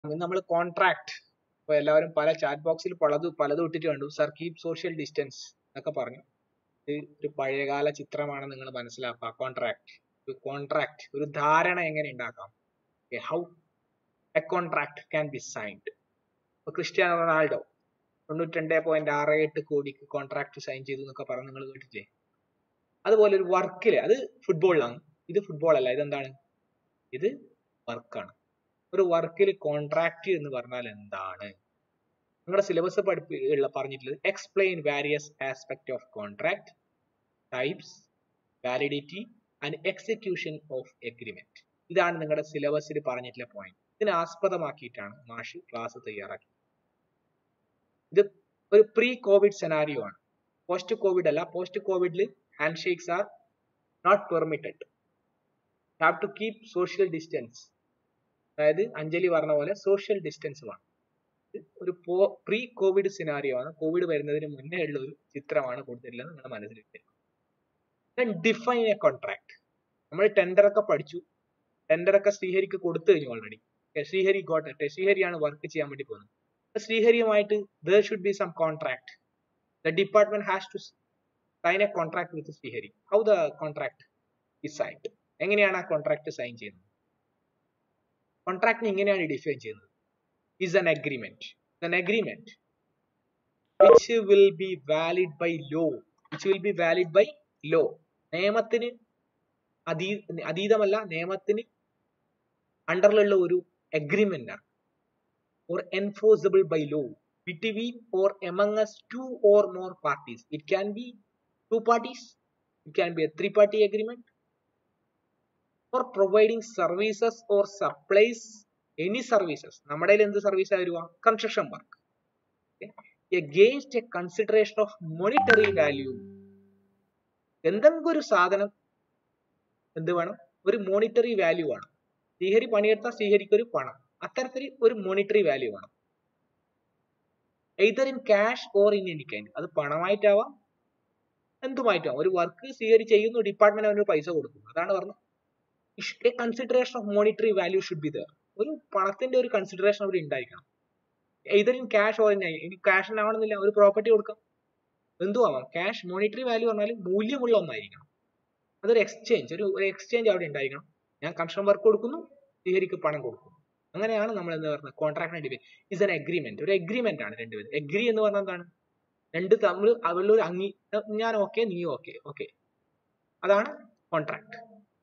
നമ്മൾ കോൺട്രാക്ട് ഇപ്പൊ എല്ലാവരും പല ചാറ്റ് ബോക്സിൽ പലതും ഇട്ടിട്ട് കണ്ടു. സർ കീപ് സോഷ്യൽ ഡിസ്റ്റൻസ് എന്നൊക്കെ പറഞ്ഞു. ഇത് ഒരു പഴയകാല ചിത്രമാണ് നിങ്ങൾ മനസ്സിലാക്കുക. കോൺട്രാക്ട് ഒരു ധാരണ എങ്ങനെ ഉണ്ടാക്കാം, how a contract can be signed. ഇപ്പൊ ക്രിസ്ത്യാനോ റൊണാൾഡോ 92.68 കോടിക്ക് കോൺട്രാക്ട് സൈൻ ചെയ്തു എന്നൊക്കെ പറഞ്ഞ് നിങ്ങൾ കേട്ടില്ലേ. അതുപോലെ ഒരു വർക്കില്, അത് ഫുട്ബോളിലാണ്, ഇത് ഫുട്ബോൾ അല്ല, ഇതെന്താണ്, ഇത് വർക്കാണ്. ഒരു വർക്കിൽ കോൺട്രാക്ട് എന്ന് പറഞ്ഞാൽ എന്താണ്? നിങ്ങളുടെ സിലബസ് പറഞ്ഞിട്ടുള്ളത് explain various aspect of contract, types, validity and execution of agreement. ഇതാണ് നിങ്ങളുടെ സിലബസിൽ പറഞ്ഞിട്ടുള്ള പോയിന്റ്. ഇതിനെ ആസ്പദമാക്കിയിട്ടാണ് മാഷ് ക്ലാസ് തയ്യാറാക്കി. ഇത് ഒരു പ്രീ കോവിഡ് സെനാരിയോ ആണ്, പോസ്റ്റ് കോവിഡ് അല്ല. പോസ്റ്റ് കോവിഡിൽ hand shakes are not permitted, have to keep social distance. അതായത് അഞ്ജലി പറഞ്ഞ പോലെ സോഷ്യൽ ഡിസ്റ്റൻസ് വേണം. ഒരു പ്രീ കോവിഡ് സിനാരിയോ ആണ്, കോവിഡ് വരുന്നതിന് മുന്നേ ഉള്ള ഒരു ചിത്രമാണ് കൊടുത്തിട്ടുള്ളത്, നിങ്ങളുടെ മനസ്സിൽ. Define a contract. നമ്മൾ ടെൻഡർ ഒക്കെ പഠിച്ചു, ടെൻഡർ ഒക്കെ ശ്രീഹരിക്ക് കൊടുത്തു കഴിഞ്ഞു ഓൾറെഡി. ശ്രീഹരി ഗോട്ട്, ശ്രീഹരിയാണ് വർക്ക് ചെയ്യാൻ വേണ്ടി പോകുന്നത്. ശ്രീഹരിയുമായിട്ട് there should be some contract. The department has to sign a contract with Sreehari. How the contract is signed? എങ്ങനെയാണ് ആ കോൺട്രാക്ട് സൈൻ ചെയ്യുന്നത്? കോൺട്രാക്ടിന് ഇങ്ങനെയാണ് ഡിഫൈൻ ചെയ്യുന്നത്. is an agreement which will be valid by law. നിയമത്തിന് അതീതമല്ല, നിയമത്തിന് അണ്ടറിലുള്ള ഒരു അഗ്രിമെന്റ് ആണ്. or enforceable by law between or among us two or more parties. It can be two parties, it can be a three-party agreement. For providing services or supplies, any services, നമ്മുടെ എന്ത് service ആയിരുക, construction work, against a consideration of monetary value. എന്തെങ്കിലും ഒരു സാധനം എന്ത് വേണം, ഒരു monetary value ആണ്. ശ്രീഹരി പണിയെടുത്താൽ ശ്രീഹരിക്ക് ഒരു പണം, അത്തരത്തിൽ ഒരു മോണിറ്ററി വാല്യൂ വേണം. either in cash or in any kind. അത് പണമായിട്ടാവാം, എന്തുമായിട്ടാവാം. ഒരു വർക്ക് ശ്രീഹരി ചെയ്യുന്നു, ഡിപ്പാർട്ട്മെന്റ് അവന് പൈസ കൊടുക്കുന്നു, അതാണ് പറഞ്ഞത്. a consideration of monetary value should be there. ഒരു പണത്തിന്റെ ഒരു കൺസിഡറേഷൻ അവിടെ ഉണ്ടായിരിക്കണം. either in cash or in cash ആവണമെന്നില്ല, ഒരു പ്രോപ്പർട്ടി കൊടുക്കാം, എന്തും ആവാം. ക്യാഷ് മോണിറ്ററി വാല്യൂ പറഞ്ഞാൽ മൂല്യമുള്ള ഒന്നായിരിക്കണം. അതൊരു എക്സ്ചേഞ്ച്, ഒരു എക്സ്ചേഞ്ച് അവിടെ ഉണ്ടായിരിക്കണം. ഞാൻ കൺസ്ട്രക്ഷൻ വർക്ക് കൊടുക്കുന്നു, ശ്രീഹരിക്ക് പണം കൊടുക്കുന്നു. അങ്ങനെയാണ് നമ്മൾ എന്ന് പറയുന്നത് കോൺട്രാക്ടിനെ ഡിഫൈൻ. Is an agreement. ഒരു അഗ്രിമെന്റ് ആണ് രണ്ടുപേരും. അഗ്രി എന്ന് പറഞ്ഞാൽ എന്താണ്, രണ്ട് തമ്മിൽ അവരുടെ ഒരു ഞാൻ ഓക്കെ, നീ ഓക്കെ, അതാണ് contract.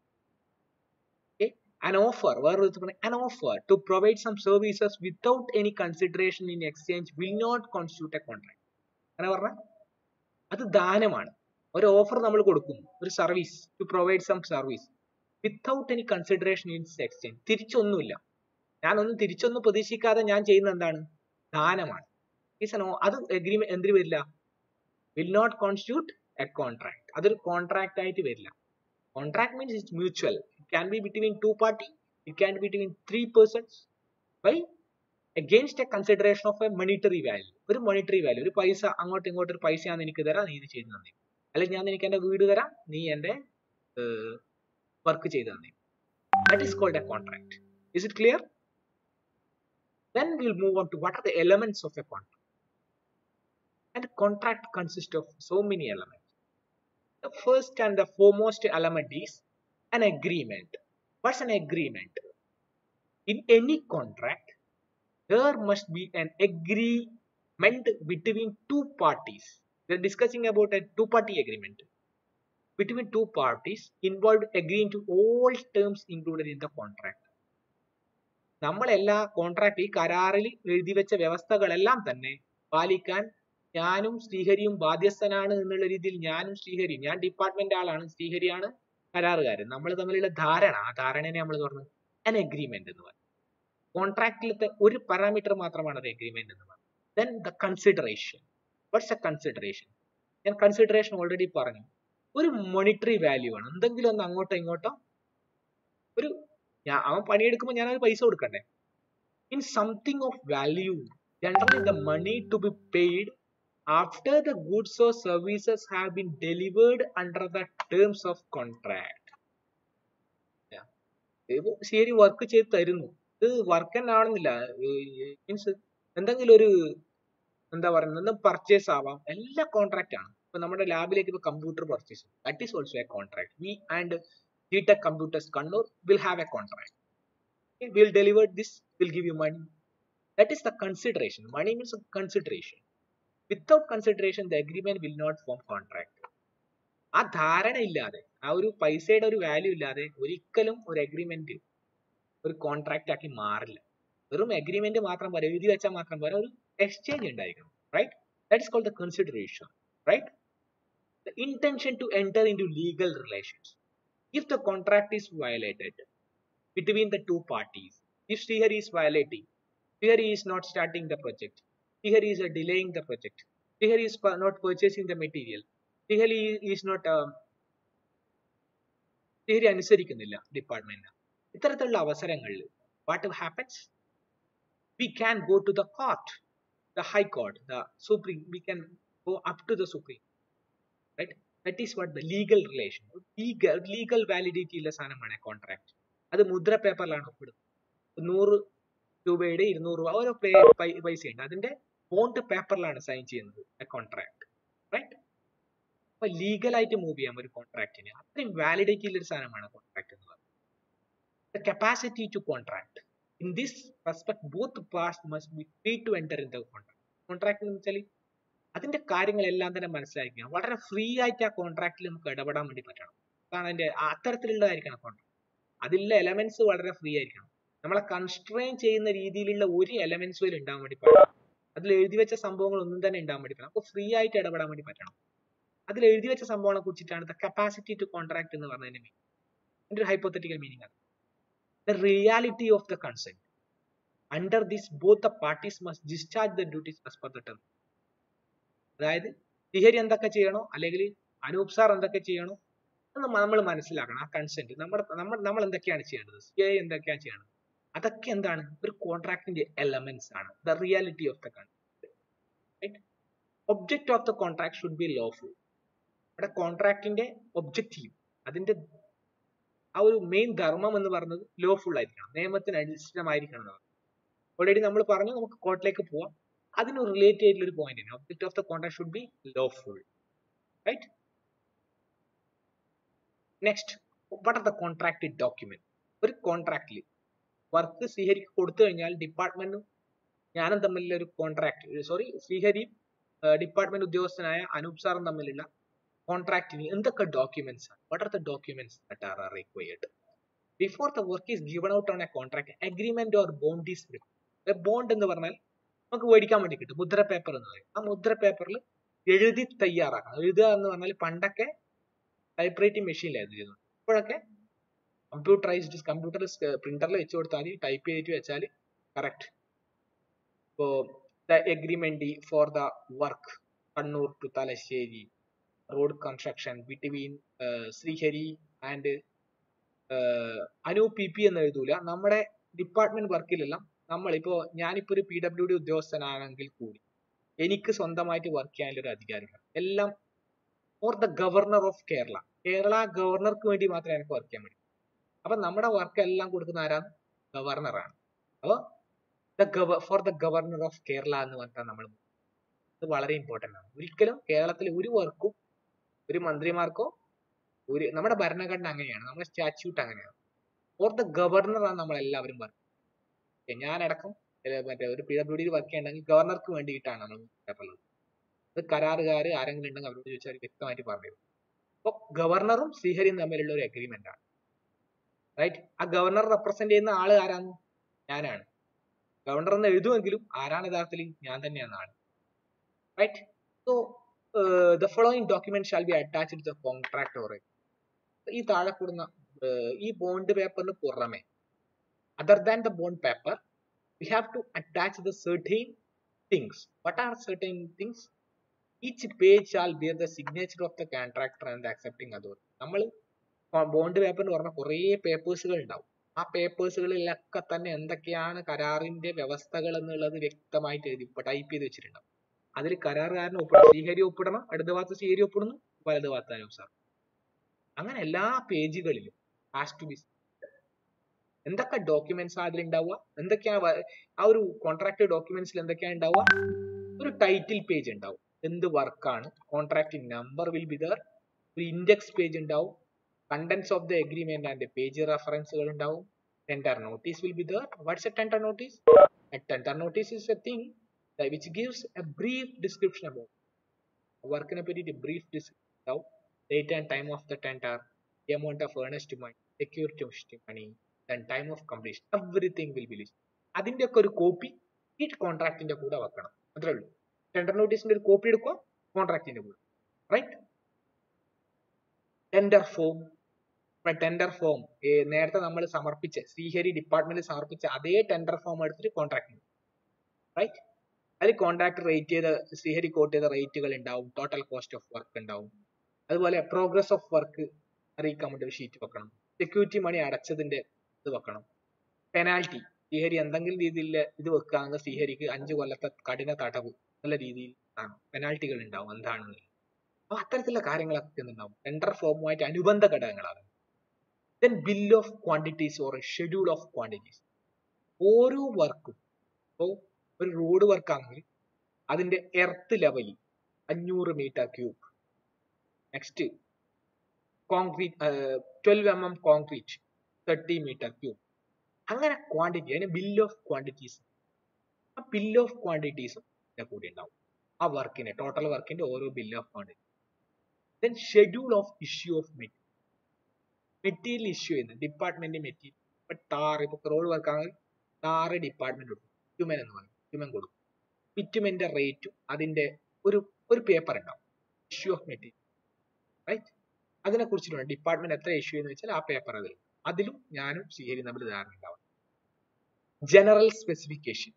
an offer, an offer to provide some services without any consideration in exchange will not constitute a contract. അങ്ങനെ പറഞ്ഞാൽ അത് ദാനമാണ്. ഒരു ഓഫർ നമ്മൾ കൊടുക്കുന്നു, ഒരു service, to provide some service without any consideration in exchange. തിരിച്ചൊന്നുമില്ല, ഞാനൊന്നും തിരിച്ചൊന്നും പ്രതീക്ഷിക്കാതെ ഞാൻ ചെയ്യുന്ന എന്താണ്, ദാനമാണ്. അത് അഗ്രിമെന്റ് എന്തിനു വരില്ല, will not constitute a contract. അതൊരു കോൺട്രാക്ട് ആയിട്ട് വരില്ല. Contract means it's mutual. It can be between two parties, it can be between three persons, by against a consideration of a monetary value. ഒരു monetary value, ഒരു പൈസ അങ്ങോട്ടും ഇങ്ങോട്ടും ഒരു പൈസ ഞാൻ നിനക്ക് തരാം, നീ ഇത് ചെയ്ത് തന്നെ, അല്ലെങ്കിൽ ഞാൻ നിനക്ക് എന്റെ വീട് തരാം, നീ എന്റെ വർക്ക് ചെയ്ത് തന്നെ. That is called a contract. Is it clear? Then we'll move on to what are the elements of a contract. And a contract consists of so many elements. The first and the foremost element is an agreement. What's an agreement? In any contract, there must be an agreement between two parties. We're discussing about a two-party agreement. Between two parties involved agreeing to all terms included in the contract. നമ്മളെല്ലാ contract, ഈ കരാറിൽ എഴുതി വെച്ച വ്യവസ്ഥകളെല്ലാം തന്നെ പാലിക്കാൻ ഞാനും ശ്രീഹരിയും ബാധ്യസ്ഥനാണ് എന്നുള്ള രീതിയിൽ ഞാനും ശ്രീഹരിയും, ഞാൻ ഡിപ്പാർട്ട്മെന്റ് ആളാണ്, ശ്രീഹരിയാണ് കരാറുകാരൻ, നമ്മൾ തമ്മിലുള്ള ധാരണ, ആ ധാരണനെ നമ്മൾ പറഞ്ഞു an agreement എന്ന് പറയും. കോൺട്രാക്റ്റിലത്തെ ഒരു പാരാമീറ്റർ മാത്രമാണ് അത് അഗ്രിമെന്റ് എന്ന് പറയുന്നത്. Then the consideration. What's a consideration? ഞാൻ കൺസിഡറേഷൻ ഓൾറെഡി പറഞ്ഞു, ഒരു മോണിറ്ററി വാല്യൂ ആണ്. എന്തെങ്കിലും ഒന്ന് അങ്ങോട്ടോ ഇങ്ങോട്ടോ, ഒരു അവൻ പണിയെടുക്കുമ്പോൾ ഞാൻ അത് പൈസ കൊടുക്കണ്ടേ. In something of value, generally the money to be paid after the goods or services have been delivered under the terms of contract. ശരി, വർക്ക് ചെയ്ത് തരുന്നു, ഇത് വർക്ക് തന്നെ ആവണമെന്നില്ല. മീൻസ് എന്തെങ്കിലും ഒരു എന്താ പറയുന്നത് പർച്ചേസ് ആവാം, എല്ലാ കോൺട്രാക്ട് ആണ്. ഇപ്പൊ നമ്മുടെ ലാബിലേക്ക് ഇപ്പൊ computer purchase, that is also a contract. We and ജിടെക് computers Kannur will have a contract. Will deliver this, will give you money. That is the consideration. Money means consideration. Without consideration the agreement will not form contract. ആ ധാരണ ഇല്ലാതെ, ആ ഒരു പൈസയുടെ ഒരു value ഇല്ലാതെ ഒരിക്കലും ഒരു അഗ്രിമെന്റ് ഒരു കോൺട്രാക്ട് ആക്കി മാറില്ല. വെറും അഗ്രിമെന്റ് മാത്രം പോരാ, എഴുതി വെച്ചാൽ മാത്രം പോരാ, ഒരു എക്സ്ചേഞ്ച് ഉണ്ടായിരിക്കണം. Right? That is called the consideration. Right? The intention to enter into legal relations. If the contract is violated between the two parties, if Srihari is violating, Srihari is not starting the project, Srihari is delaying the project, Srihari is not purchasing the material, Srihari is not Srihari അനുസരിക്കുന്നില്ല department, ഇത്തരത്തിലുള്ള അവസരങ്ങളിൽ what happens? We can go to the court, the high court, the supreme, we can go up to the supreme. Right? That is what the legal relation. Legal validity ഉള്ള സാധനമാണ് contract. അത് മുദ്ര പേപ്പറിലാണ് ഒപ്പിടുന്നത്. 100 രൂപയുടെ 200 രൂപ ഓരോ പൈസ ഉണ്ട്, അതിന്റെ ബോണ്ട് പേപ്പറിലാണ് സൈൻ ചെയ്യുന്നത് കോൺട്രാക്ട്. റൈറ്റ്? അപ്പൊ ലീഗലായിട്ട് മൂവ് ചെയ്യാം ഒരു കോൺട്രാക്ടിന്. അത്രയും വാലിഡിറ്റി ഉള്ള ഒരു സാധനമാണ് കോൺട്രാക്ട് എന്ന് പറയുന്നത്. The capacity to contract. In this respect, both parties must be free to enter in the contract. Contract എന്ന് വെച്ചാൽ അതിന്റെ കാര്യങ്ങളെല്ലാം തന്നെ മനസ്സിലാക്കുക, വളരെ ഫ്രീ ആയിട്ട് ആ കോൺട്രാക്റ്റിൽ നമുക്ക് ഇടപെടാൻ വേണ്ടി പറ്റണം. അതാണ് അതിന്റെ അത്തരത്തിലുള്ളതായിരിക്കണം കോൺട്രാക്ട്. അതിലുള്ള എലമെന്റ്സ് വളരെ ഫ്രീ ആയിരിക്കണം. നമ്മളെ കൺസ്ട്രെയിൻ ചെയ്യുന്ന രീതിയിലുള്ള ഒരു എലമെന്റ്സും അതിൽ ഉണ്ടാവാൻ വേണ്ടി പറ്റണം. അതിൽ എഴുതി വെച്ച സംഭവങ്ങൾ ഒന്നും തന്നെ ഉണ്ടാവാൻ വേണ്ടി പറ്റണം. അപ്പോൾ ഫ്രീ ആയിട്ട് ഇടപെടാൻ വേണ്ടി പറ്റണം. അതിൽ എഴുതി വെച്ച സംഭവങ്ങളെ കുറിച്ചിട്ടാണ് ദ കപ്പാസിറ്റി ടു കോൺട്രാക്ട് എന്ന് പറഞ്ഞതിന്റെ മീനിങ്. അതിന്റെ ഒരു ഹൈപ്പോത്തറ്റിക്കൽ മീനിങ് ആണ് the reality of the consent. Under this both the parties must discharge the duties as per the term. അതായത് ശ്രീഹരി എന്തൊക്കെ ചെയ്യണോ അല്ലെങ്കിൽ അനൂപ് സാർ എന്തൊക്കെ ചെയ്യണോ എന്ന് നമ്മൾ മനസ്സിലാക്കണം. ആ കൺസെന്റ് നമ്മൾ എന്തൊക്കെയാണ് ചെയ്യേണ്ടത്, ശ്രീഹരി എന്തൊക്കെയാണ് ചെയ്യേണ്ടത്, അതൊക്കെ എന്താണ് ഒരു കോൺട്രാക്ടിന്റെ എലമെന്റ്സ് ആണ്. The reality of the consent. Right? Object of the contract should be lawful. ഇവിടെ കോൺട്രാക്ടിന്റെ ഒബ്ജക്റ്റീവ്, അതിന്റെ ആ ഒരു മെയിൻ ധർമ്മം എന്ന് പറയുന്നത് ലോഫുൾ ആയിരിക്കണം, നിയമത്തിന് അനുസൃതമായിരിക്കണം. ഓൾറെഡി നമ്മൾ പറഞ്ഞു, നമുക്ക് കോർട്ടിലേക്ക് പോവാം. അതിന് റിലേറ്റ് ആയിട്ടുള്ള ഒരു പോയിന്റ് ആണ് object of the contract should be lawful. Right? Next, what are the contract document. ഒരു കോൺട്രാക്റ്റിൽ വർക്ക് ശ്രീഹരിക്ക് കൊടുത്തു കഴിഞ്ഞാൽ ഡിപ്പാർട്ട്മെന്റും ഞാനും തമ്മിലുള്ള ഒരു കോൺട്രാക്ട്, ശ്രീഹരിയും ഡിപ്പാർട്ട്മെന്റ് ഉദ്യോഗസ്ഥനായ അനൂപ് സാറും തമ്മിലുള്ള കോൺട്രാക്റ്റിന് എന്തൊക്കെ ഡോക്യുമെന്റ്സ് ആണ്, what are the documents that are required before the work is given out on a contract agreement or bond is required. Bond എന്ന് പറഞ്ഞാൽ നമുക്ക് മേടിക്കാൻ വേണ്ടി കിട്ടും, മുദ്ര പേപ്പർ എന്ന് പറയും. ആ മുദ്ര പേപ്പറിൽ എഴുതി തയ്യാറാക്കണം. എഴുതുക എന്ന് പറഞ്ഞാൽ പണ്ടൊക്കെ ടൈപ്പ് റൈറ്റിംഗ് മെഷീനിലായിരുന്നു ചെയ്യുന്നത്. ഇപ്പോഴൊക്കെ കമ്പ്യൂട്ടറൈസ്ഡ്, കമ്പ്യൂട്ടറിൽ പ്രിന്ററിൽ വെച്ച് കൊടുത്താൽ മതി, ടൈപ്പ് ചെയ്തിട്ട് വെച്ചാൽ കറക്റ്റ്. ഇപ്പോ the agreement for the work Kannur to Thalassery road construction between Srihari and Anu P എന്ന് എഴുതൂല. നമ്മുടെ ഡിപ്പാർട്ട്മെന്റ് വർക്കിലെല്ലാം നമ്മളിപ്പോ ഞാനിപ്പോ ഒരു PWD ഉദ്യോഗസ്ഥനാണെങ്കിൽ കൂടി എനിക്ക് സ്വന്തമായിട്ട് വർക്ക് ചെയ്യാനുള്ള ഒരു അധികാരമില്ല. എല്ലാം for the governor of Kerala. Kerala ഗവർണർക്ക് വേണ്ടി മാത്രമേ എനിക്ക് വർക്ക് ചെയ്യാൻ പറ്റൂ. അപ്പൊ നമ്മുടെ വർക്ക് എല്ലാം കൊടുക്കുന്ന ആരാണ്? ഗവർണറാണ്. അപ്പൊ for the governor of Kerala എന്ന് പറഞ്ഞാൽ നമ്മൾ, ഇത് വളരെ ഇമ്പോർട്ടന്റ് ആണ്. ഒരിക്കലും കേരളത്തിൽ ഒരു വർക്കും ഒരു മന്ത്രിമാർക്കോ നമ്മുടെ ഭരണഘടന അങ്ങനെയാണ്, നമ്മുടെ സ്റ്റാറ്റ്യൂട്ട് അങ്ങനെയാണ്. ഫോർ ദ ഗവർണർ ആണ് നമ്മൾ എല്ലാവരും വർക്ക്. ഞാനടക്കം മറ്റേ ഒരു PWD വർക്ക് ചെയ്യണമെങ്കിൽ ഗവർണർക്ക് വേണ്ടിയിട്ടാണ് നമ്മൾ ഉള്ളത്. അത് കരാറുകാർ ആരെങ്കിലും ഉണ്ടെങ്കിൽ അവരോട് ചോദിച്ചാൽ വ്യക്തമായിട്ട് പറഞ്ഞു. അപ്പോൾ ഗവർണറും ശ്രീഹരിയും തമ്മിലുള്ള ഒരു അഗ്രിമെന്റ് ആണ്. റൈറ്റ്? ആ ഗവർണർ റെപ്രസെന്റ് ചെയ്യുന്ന ആള് ആരാണ്? ഞാനാണ്. ഗവർണർ എന്ന് എഴുതുമെങ്കിലും ആരാണ് യഥാർത്ഥത്തിൽ? ഞാൻ തന്നെയാണ് ആള്. Right? So the following document shall be attached to the contract or ഈ താഴെ കൂടുന്ന ഈ ബോണ്ട് പേപ്പറിന് പുറമെ, other than the bond paper, we have to attach the certain things. What are certain things? Each page shall bear the signature of the contractor and the accepting authority. നമ്മൾ bond paper എന്ന് പറഞ്ഞാൽ കുറേ പേപ്പേഴ്സുകൾ ഉണ്ടാവും. ആ പേപ്പേഴ്സുകളിലൊക്കെ തന്നെ എന്തൊക്കെയാണ് കരാറിന്റെ വ്യവസ്ഥകൾ എന്നുള്ളത് വ്യക്തമായിട്ട് എഴുതി ടൈപ്പ് ചെയ്ത് വെച്ചിട്ടുണ്ടാവും. അതിൽ കരാറുകാരന് ഒപ്പിടണം, ശ്രീഹരി ഒപ്പിടണം, അടുത്ത ഭാഗത്ത് ശ്രീഹരി ഒപ്പിടുന്നു, വലത് ഭാഗത്ത് അനൂപ് സാർ. അങ്ങനെ എല്ലാ പേജുകളിലും ഹാസ് ടു ബി എന്തൊക്കെ ഡോക്യുമെന്റ്സ് അതിലുണ്ടാവുക, എന്തൊക്കെയാണ് ആ ഒരു കോൺട്രാക്ട് ഡോക്യുമെന്റ്സിൽ എന്തൊക്കെയാണ് ഉണ്ടാവുക? ഒരു ടൈറ്റിൽ പേജ് ഉണ്ടാവും, എന്ത് വർക്കാണ്, contract number will be there, ഒരു ഇൻഡെക്സ് പേജ് ഉണ്ടാവും, contents of the agreement and the page references ഉണ്ടാവും, tender notice will be there. What's a tender notice? A tender notice is a thing that which gives a brief description about work നെ പറ്റിയിട്ട് brief description ഉണ്ടാവും, date and time of the tender, the amount of earnest money, security money, then time of completion, everything will be listed. അതിന്റെ ഒക്കെ ഒരു copy ഈ കോൺട്രാക്ടിന്റെ കൂടെ വെക്കണം, അത്രേ ഉള്ളൂ. ടെൻഡർ നോട്ടീസിന്റെ ഒരു കോപ്പി എടുക്കുക കോൺട്രാക്ടിന്റെ കൂടെ, right. Tender form, tender form നേരത്തെ നമ്മൾ സമർപ്പിച്ച ശ്രീഹരി ഡിപ്പാർട്ട്മെന്റിൽ സമർപ്പിച്ച അതേ ടെൻഡർ ഫോം എടുത്തിട്ട് കോൺട്രാക്ട്, റൈറ്റ്. അതിൽ കോൺട്രാക്ട് റേറ്റ് ചെയ്ത ശ്രീഹരി കോട്ട് ചെയ്ത റേറ്റുകൾ ഉണ്ടാവും, ടോട്ടൽ കോസ്റ്റ് ഓഫ് വർക്ക് ഉണ്ടാവും, അതുപോലെ പ്രോഗ്രസ് ഓഫ് വർക്ക് അറിയിക്കാൻ വേണ്ടി ഒരു ഷീറ്റ് വെക്കണം, സെക്യൂരിറ്റി മണി അടച്ചതിന്റെ ഇത് വെക്കണം, പെനാൽറ്റി ശ്രീഹരി എന്തെങ്കിലും രീതിയിൽ ഇത് വെക്കുകയാണെങ്കിൽ ശ്രീഹരിക്ക് 5 കൊല്ലത്തെ കഠിന തടവ് നല്ല രീതിയിൽ പെനാൽറ്റികൾ ഉണ്ടാവും എന്താണെന്ന്. അപ്പൊ അത്തരത്തിലുള്ള കാര്യങ്ങളൊക്കെ ഉണ്ടാവും ടെൻഡർ ഫോമുമായിട്ട് അനുബന്ധ ഘടകങ്ങളാണ്. Then bill of quantities or a schedule of quantities. ഓരോ വർക്കും, ഇപ്പോൾ ഒരു റോഡ് വർക്ക് ആണെങ്കിൽ അതിന്റെ earth level 500 metre cube, next concrete 12 mm concrete 30 metre cube, അങ്ങനെ ക്വാണ്ടിറ്റി, അതിന് ബിൽ ഓഫ് ക്വാണ്ടിറ്റീസ്. ആ ബിൽ ഓഫ് ക്വാണ്ടിറ്റീസും കൂടി ഉണ്ടാവും ആ വർക്കിന്റെ ടോട്ടൽ വർക്കിന്റെ ഓരോ bill of quantity. Then schedule of issue of material issue ചെയ്യുന്നത് ഡിപ്പാർട്ട്മെന്റ് മെറ്റീരിയൽ. ഇപ്പൊ ടാർ, ഇപ്പൊ റോഡ് വർക്ക് ആണെങ്കിൽ ടാറ് ഡിപ്പാർട്ട്മെന്റ് കൊടുക്കും, ബിറ്റുമെൻ എന്ന് പറയും, ബിറ്റുമെൻ കൊടുക്കും. ബിറ്റുമെന്റെ റേറ്റും അതിന്റെ ഒരു പേപ്പർ ഉണ്ടാവും, ഇഷ്യൂ ഓഫ് മെറ്റീരിയൽ, റൈറ്റ്. അതിനെ കുറിച്ചിട്ടുണ്ട് ഡിപ്പാർട്ട്മെന്റ് എത്ര ഇഷ്യൂ എന്ന് വെച്ചാൽ ആ പേപ്പർ അതിലും ഞാനും ശ്രീഹരി തമ്മിൽ ധാരണ ഉണ്ടാവും. ജനറൽ സ്പെസിഫിക്കേഷൻ,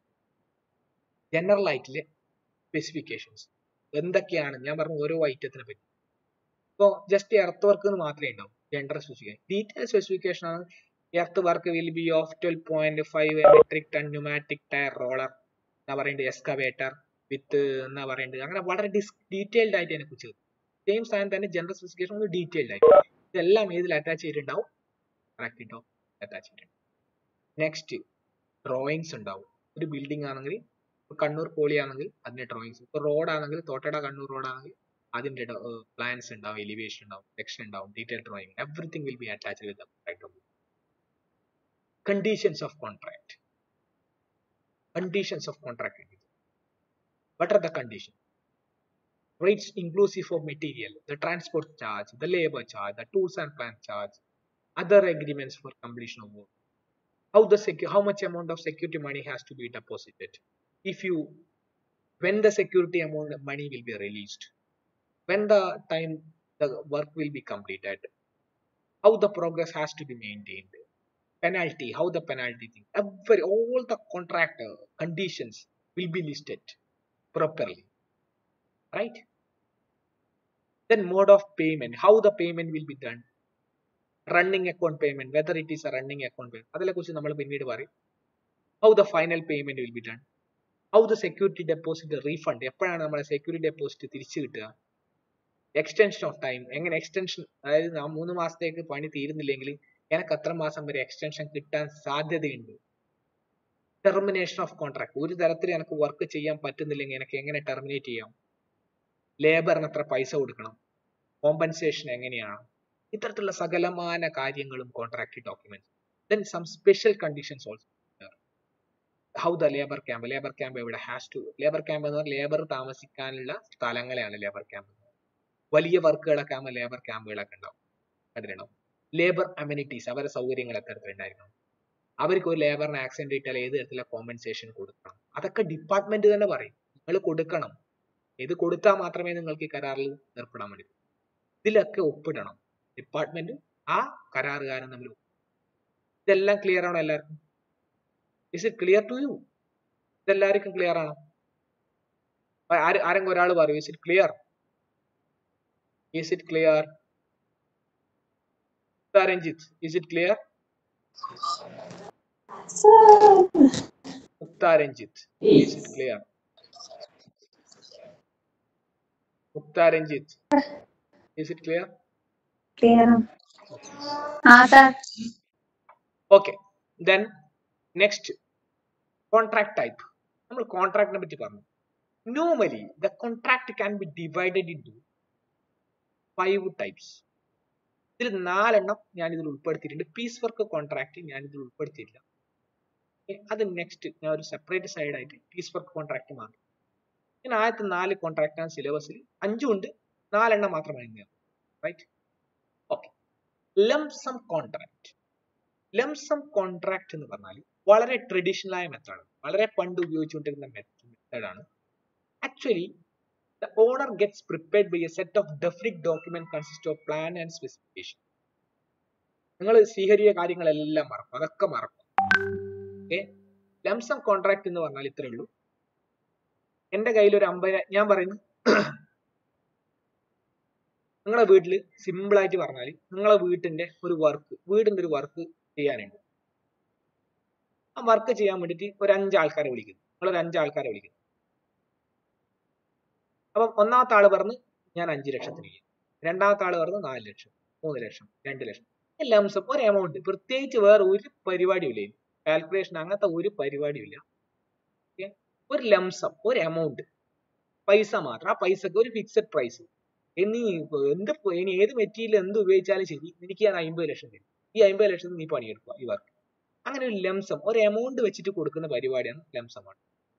ജനറൽ ആയിട്ടുള്ള സ്പെസിഫിക്കേഷൻസ് എന്തൊക്കെയാണ് ഞാൻ പറഞ്ഞു ഓരോ ഐറ്റത്തിനെ പറ്റി. ഇപ്പൊ ജസ്റ്റ് എർത്ത് വർക്ക് എന്ന് മാത്രമേ ഉണ്ടാവും ജനറൽ സ്പെസിഫിക്കേഷൻ. ഡീറ്റെയിൽ സ്പെസിഫിക്കേഷൻ ആണ് earth work will be of 12.5 metric ton pneumatic tyre roller എന്നാ പറയുന്നത്, എക്സ്കവേറ്റർ വിത്ത് എന്നാ പറയുന്നത്, അങ്ങനെ വളരെ ഡീറ്റെയിൽഡ് ആയിട്ട് അതിനെ കുറിച്ച്. സെയിം സാധനം തന്നെ ജനറൽ സ്പെസിഫിക്കേഷൻ ഒന്ന് ഡീറ്റെയിൽഡ് ആയിട്ട് ഇതെല്ലാം ഏതിൽ അറ്റാച്ച് ചെയ്തിട്ടുണ്ടാവും, അറ്റാച്ച് ചെയ്തിട്ടുണ്ട്. നെക്സ്റ്റ് ഡ്രോയിങ്സ് ഉണ്ടാവും. ഒരു ബിൽഡിംഗ് ആണെങ്കിൽ കണ്ണൂർ പോളി ആണെങ്കിൽ അതിന്റെ ഡ്രോയിങ്സ്, ഇപ്പൊ റോഡ് ആണെങ്കിൽ തോട്ടട കണ്ണൂർ റോഡ് ആണെങ്കിൽ അതിന്റെ പ്ലാൻസ് ഉണ്ടാവും, എലിവേഷൻ ഉണ്ടാവും, സെക്ഷൻ ഉണ്ടാവും, detail drawing, everything will be attached with the contract. Conditions of contract, conditions of contract. What are the conditions? Rates inclusive of material, the transport charge, the labor charge, the tools and plant charge, other agreements for completion of work. How much amount of security money has to be deposited? When the security amount of money will be released? When the time the work will be completed? How the progress has to be maintained? Penalty, how the penalty thing, all the contract conditions will be listed properly, right? Then mode of payment, how the payment will be done, running account payment, whether it is a running account payment, adile kurichu nammal pinnid parayum. How the final payment will be done, how the security deposit refund, eppozhana nammale security deposit തിരിച്ചു കിട്ടുക, extension of time, എങ്ങനെ extension, അതായത് 3 മാസത്തേക്ക് പണി തീരുന്നില്ലെങ്കിൽ എനിക്ക് എത്ര മാസം വരെ എക്സ്റ്റൻഷൻ കിട്ടാൻ സാധ്യതയുണ്ട്. ടെർമിനേഷൻ ഓഫ് കോൺട്രാക്ട്, ഒരു തരത്തിൽ എനിക്ക് വർക്ക് ചെയ്യാൻ പറ്റുന്നില്ലെങ്കിൽ എനിക്ക് എങ്ങനെ ടെർമിനേറ്റ് ചെയ്യാം, ലേബറിന് എത്ര പൈസ കൊടുക്കണം, കോമ്പൻസേഷൻ എങ്ങനെയാണ്, ഇത്തരത്തിലുള്ള സകലമാന കാര്യങ്ങളും contract document. Then some special conditions also. How the labour camp ഇവിടെ ഹാസ് ടു, ലേബർ ക്യാമ്പ് എന്ന് പറഞ്ഞാൽ ലേബർ താമസിക്കാനുള്ള സ്ഥലങ്ങളെയാണ് ലേബർ ക്യാമ്പ്. വലിയ വർക്കുകളൊക്കെ ആകുമ്പോൾ ലേബർ ക്യാമ്പുകളൊക്കെ ഉണ്ടാവും, അതിലുണ്ടാവും. ലേബർ അമ്യൂണിറ്റീസ്, അവരുടെ സൗകര്യങ്ങൾ എത്തരത്തിലുണ്ടായിരിക്കണം, അവർക്ക് ഒരു ലേബറിന് ആക്സിഡന്റ് ഇട്ടാൽ ഏത് തരത്തിലുള്ള കോമ്പൻസേഷൻ കൊടുക്കണം, അതൊക്കെ ഡിപ്പാർട്ട്മെന്റ് തന്നെ പറയും, നിങ്ങൾ കൊടുക്കണം. ഇത് കൊടുത്താൽ മാത്രമേ നിങ്ങൾക്ക് ഈ കരാറിൽ ഏർപ്പെടാൻ വേണ്ടി. ഇതിലൊക്കെ ഒപ്പിടണം ഡിപ്പാർട്ട്മെന്റ് ആ കരാറുകാരൻ തമ്മിൽ. ഇതെല്ലാം ക്ലിയർ ആണോ എല്ലാവർക്കും? Is it clear to you? ഇതെല്ലാവർക്കും ക്ലിയർ ആണോ? ആരെങ്കിലും ഒരാൾ പറയൂ, is it clear? Is it clear? Ranjit, is it clear? Mukta Ranjit, is it clear? Mukta Ranjit, is it clear? Clear. Sir. Okay, then next contract type. നമ്മൾ കോൺട്രാക്ടിനെ പറ്റി പറഞ്ഞു. Normally the contract can be divided into 5 types. ഇതിൽ 4 എണ്ണം ഞാൻ ഇതിൽ ഉൾപ്പെടുത്തിയിട്ടുണ്ട്. Piece work contract ഞാൻ ഇതിൽ ഉൾപ്പെടുത്തിയില്ല. അത് നെക്സ്റ്റ് ഞാൻ ഒരു സെപ്പറേറ്റ് സൈഡ് ആയിട്ട് പീസ് വർക്ക് കോൺട്രാക്ട് മാത്രം. ഞാൻ ആദ്യത്തെ 4 കോൺട്രാക്ട് ആണ് സിലബസിൽ, 5 ഉണ്ട്, 4 എണ്ണം മാത്രമാണ്. Right, okay. Lump sum contract. Lump sum contract എന്ന് പറഞ്ഞാൽ വളരെ ട്രഡീഷണൽ ആയ മെത്തേഡാണ്, വളരെ പണ്ട് ഉപയോഗിച്ചുകൊണ്ടിരുന്ന മെത്തേഡാണ്. Actually the owner gets prepared by a set of definite document consist of plan and specification. നിങ്ങൾ സ്വീകരിച്ച കാര്യങ്ങളെല്ലാം മറക്കും, അതൊക്കെ മറക്കും. ഓക്കെ, ലംസം കോൺട്രാക്ട് എന്ന് പറഞ്ഞാൽ ഇത്രേ ഉള്ളൂ. എന്റെ കയ്യിൽ ഒരു 50, ഞാൻ പറയുന്നു നിങ്ങളെ വീട്ടിൽ സിമ്പിൾ ആയിട്ട് പറഞ്ഞാൽ നിങ്ങളെ വീടിന്റെ ഒരു വർക്ക് ചെയ്യാനുണ്ട്. ആ വർക്ക് ചെയ്യാൻ വേണ്ടിയിട്ട് ഒരു 5 ആൾക്കാരെ വിളിക്കുന്നു. നിങ്ങളൊരു 5 ആൾക്കാരെ വിളിക്കുന്നു. അപ്പം ഒന്നാമത്തെ ആള് പറഞ്ഞ് ഞാൻ 5 ലക്ഷത്തിന് ചെയ്യും, രണ്ടാമത്തെ ആള് പറഞ്ഞ് 4 ലക്ഷം, 3 ലക്ഷം, 2 ലക്ഷം. ലംസം ഒരു എമൗണ്ട്, പ്രത്യേകിച്ച് വേറെ ഒരു പരിപാടിയും ഇല്ല, കാൽക്കുലേഷൻ അങ്ങനത്തെ ഒരു പരിപാടിയും ഇല്ല. ഒരു ലംസം, ഒരു എമൗണ്ട്, പൈസ മാത്രം. ആ പൈസക്ക് ഒരു ഫിക്സഡ് പ്രൈസ്. ഇനി ഏത് മെറ്റീരിയൽ എന്ത് ഉപയോഗിച്ചാലും ശരി, എനിക്ക് ഞാൻ 50 ലക്ഷം തരും. ഈ 50 ലക്ഷത്തിന് നീ പണിയെടുക്കുക ഈ വർക്ക്. അങ്ങനെ ഒരു ലംസം, ഒരു എമൗണ്ട് വെച്ചിട്ട് കൊടുക്കുന്ന പരിപാടിയാണ് ലംസമാണ്.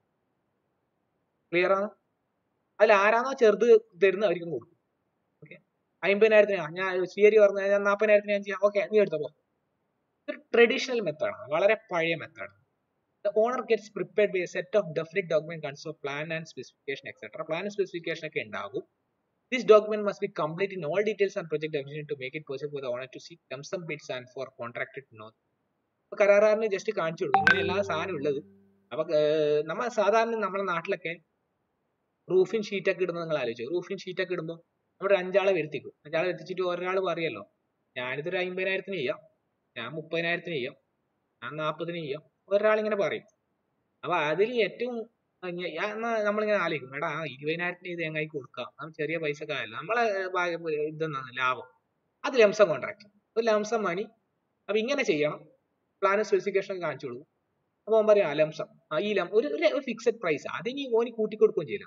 ക്ലിയർ ആണ്? അതിൽ ആരാണോ ചെറുത് തരുന്നത് അവർക്കും കൊടുക്കും. ഓക്കെ, 50,000 ഞാൻ ശരി പറഞ്ഞു, ഞാൻ 40,000 ഞാൻ ചെയ്യാം, ഓക്കെ നീ എടുത്തോ. ഒരു ട്രഡീഷണൽ മെത്തേഡാണ്, വളരെ പഴയ മെത്തേഡാണ്. The owner gets prepared by a set of definite document consists of plan and specification etc. Plan and specification ഒക്കെ ഉണ്ടാകും. This document must be complete in all details and project definition to make it possible for the owner to seek lump sum bids and for contracted to know. അപ്പൊ കരാറുകാരന് just കാണിച്ചു കൊടുക്കും ഇങ്ങനെ എല്ലാ സാധനം ഉള്ളത്. അപ്പൊ നമ്മൾ സാധാരണ നമ്മുടെ നാട്ടിലൊക്കെ റൂഫിൻ ഷീറ്റ് ഒക്കെ ഇടുന്നത് നിങ്ങൾ ആലോചിച്ചു. റൂഫിൻ ഷീറ്റ് ഒക്കെ ഇടുമ്പോൾ നമ്മുടെ 5 ആളെ വരുത്തിക്കും. 5 ആളെ വരുത്തിച്ചിട്ട് ഒരാൾ പറയല്ലോ, ഞാനിതൊരു 50,000 ചെയ്യാം, ഞാൻ 30,000 ചെയ്യാം, ഞാൻ 40 ചെയ്യാം, ഒരാൾ ഇങ്ങനെ പറയും. അപ്പൊ അതിൽ ഏറ്റവും നമ്മളിങ്ങനെ ആലോചിക്കും, എടാ 20,000 ഇത് എങ്ങനെ കൊടുക്കാം, നമ്മൾ ചെറിയ പൈസ കായല്ല, നമ്മളെ ഇതെന്നാണ് ലാഭം. അത് ലംസം കോൺട്രാക്ട്, ഒരു ലംസം മണി. അപ്പൊ ഇങ്ങനെ ചെയ്യണം, പ്ലാൻ സ്പെസിഫിക്കേഷൻ കാണിച്ചു കൊടുക്കും. അപ്പൊ അവൻ പറയാം ലംസം, ഈ ഒരു ഫിക്സഡ് പ്രൈസ്, അതിന് ഓന് കൂട്ടിക്കൊടുക്കുകയും ചെയ്യില്ല.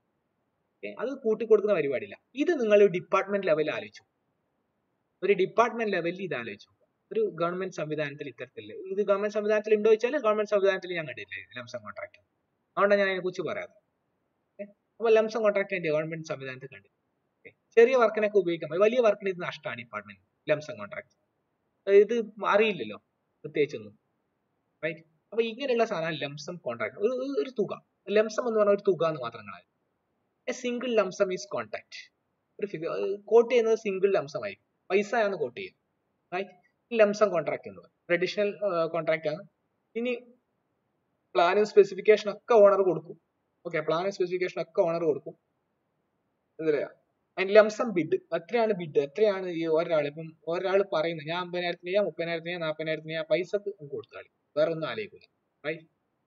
അത് കൂട്ടിക്കൊടുക്കുന്ന പരിപാടിയില്ല. ഇത് നിങ്ങൾ ഡിപ്പാർട്ട്മെന്റ് ലെവലിൽ ആലോചിച്ചു, ഒരു ഡിപ്പാർട്ട്മെന്റ് ലെവലിൽ ഇത് ആലോചിച്ചു. ഒരു ഗവൺമെന്റ് സംവിധാനത്തിൽ ഇത്തരത്തില്ല. ഇത് ഗവൺമെന്റ് സംവിധാനത്തിൽ ഉണ്ടോ ചോദിച്ചാൽ ഗവൺമെന്റ് സംവിധാനത്തിൽ ഞാൻ കണ്ടിട്ടില്ല ലംസം കോൺട്രാക്ട്. അതുകൊണ്ടാണ് ഞാൻ അതിനെ കുറിച്ച് പറയാറ്. അപ്പൊ ലംസം കോൺട്രാക്ട് ഗവൺമെന്റ് സംവിധാനത്തിൽ കണ്ടില്ല. ചെറിയ വർക്കിനൊക്കെ ഉപയോഗിക്കാൻ, വലിയ വർക്കിന് ഇത് നഷ്ടമാണ് ഡിപ്പാർട്ട്മെന്റ് ലംസം കോൺട്രാക്ട്. ഇത് അറിയില്ലല്ലോ പ്രത്യേകിച്ചൊന്നും, റൈറ്റ്? അപ്പൊ ഇങ്ങനെയുള്ള സാധനം ലംസം കോൺട്രാക്ട്. ഒരു തുക, ലംസം എന്ന് പറഞ്ഞ ഒരു തുക എന്ന് മാത്രം. A single lump sum is contract. ഒരു കോട്ട് ചെയ്യുന്നത് സിംഗിൾ ലംസം ആയിരിക്കും, പൈസ ആണ് കോട്ട് ചെയ്യുന്നത്, റൈറ്റ്? ലംസം കോൺട്രാക്ട് എന്ന് പറയും, ട്രഡീഷണൽ കോൺട്രാക്ട് ആണ്. ഇനി പ്ലാനും സ്പെസിഫിക്കേഷൻ ഒക്കെ ഓണർ കൊടുക്കും. ഓക്കെ, പ്ലാനും സ്പെസിഫിക്കേഷൻ ഒക്കെ ഓണർ കൊടുക്കും. ഇതിലെയാ അതിന് ലംസം ബിഡ്, എത്രയാണ് ബിഡ്, എത്രയാണ് ഈ ഇപ്പം ഒരാൾ പറയുന്നത് ഞാൻ 50,000 ചെയ്യാം, 30,000 ചെയ്യാം, 40,000 ചെയ്യാം, പൈസക്ക് കൊടുത്താൽ വേറെ ഒന്നും ആലോചിക്കില്ല, right?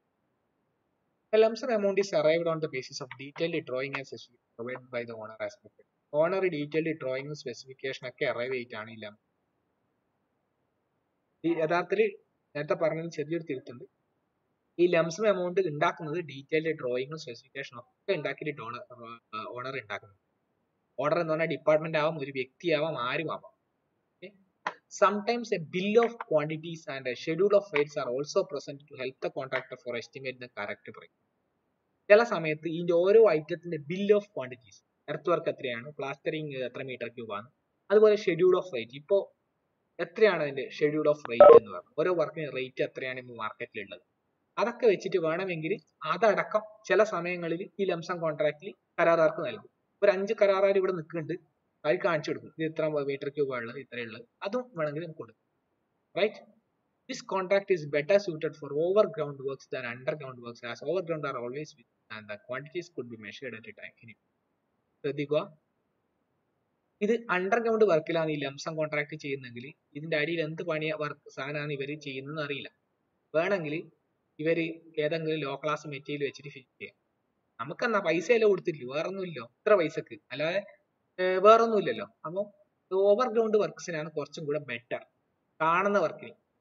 The lump sum amount is arrived on the basis of detailed drawing and specification provided by the owner as prepared. Owner detailed drawing specification ഒക്കെ arrive ചെയ്തിട്ടാണ് ഈ ലംസം. ഈ യഥാർത്ഥത്തിൽ നേരത്തെ പറഞ്ഞത് ചെറിയൊരു തിരുത്തുണ്ട്. ഈ ലംസം എമൗണ്ട് ഉണ്ടാക്കുന്നത് ഡീറ്റെയിൽഡ് ഡ്രോയിങ്ങും സ്പെസിഫിക്കേഷനും ഒക്കെ ഉണ്ടാക്കിയിട്ട് ഓണർ ഉണ്ടാക്കുന്നത്. ഓർഡർ എന്ന് പറഞ്ഞാൽ ഡിപ്പാർട്ട്മെന്റ് ആവാം, ഒരു വ്യക്തിയാവാം, ആരും ആവാം. Sometimes a bill of quantities and a schedule of rates are also present to help the contractor for estimate the correct price. ചില സമയത്ത് ഇതിന്റെ ഓരോ ഐറ്റത്തിന്റെ bill of quantities, earth work എത്രയാണ്, പ്ലാസ്റ്ററിങ് എത്ര മീറ്റർ ക്യൂബ് ആണ്, അതുപോലെ ഷെഡ്യൂൾ ഓഫ് റേറ്റ്, ഇപ്പോൾ എത്രയാണ് അതിന്റെ ഷെഡ്യൂൾ ഓഫ് റേറ്റ് എന്ന് പറഞ്ഞാൽ ഓരോ വർക്കിന് റേറ്റ് എത്രയാണ് ഇപ്പോൾ മാർക്കറ്റിലുള്ളത്, അതൊക്കെ വെച്ചിട്ട് വേണമെങ്കിൽ അതടക്കം ചില സമയങ്ങളിൽ ഈ ലംസം കോൺട്രാക്റ്റിൽ കരാറുകാർക്ക് നൽകും. ഒരു 5 കരാറുകാർ ഇവിടെ നിൽക്കുന്നുണ്ട്, അത് കാണിച്ചു കൊടുക്കും, ഇത് ഇത്ര മീറ്റർ ക്യൂബ് ഉള്ളത്, ഇത്രയുള്ളത്, അതും വേണമെങ്കിൽ നമുക്ക് കൊടുക്കും, right? This contract is better suited for overground works than underground works, as overground are always with and the quantities could be measured at a time. ശ്രദ്ധിക്കുക, ഇത് അണ്ടർഗ്രൗണ്ട് വർക്കിലാണ് ഈ ലംസം കോൺട്രാക്ട് ചെയ്യുന്നെങ്കിൽ ഇതിന്റെ അടിയിൽ എന്ത് പണിയ വർക്ക് സാധനമാണ് ഇവർ ചെയ്യുന്നതെന്ന് അറിയില്ല. വേണമെങ്കിൽ ഇവര് ഏതെങ്കിലും ലോ ക്ലാസ് മെറ്റീരിയൽ വെച്ചിട്ട് ഫിറ്റ് ചെയ്യാം. നമുക്കെന്നാ പൈസയല്ലേ കൊടുത്തില്ലല്ലോ, വേറെ ഒന്നുമില്ലോ, ഇത്ര പൈസക്ക് അല്ലാതെ വേറെ ഒന്നും ഇല്ലല്ലോ. അപ്പോൾ ഓവർഗ്രൗണ്ട് വർക്ക്സിനാണ് കുറച്ചും കൂടെ ബെറ്റർ കാണുന്ന വർക്കിന്.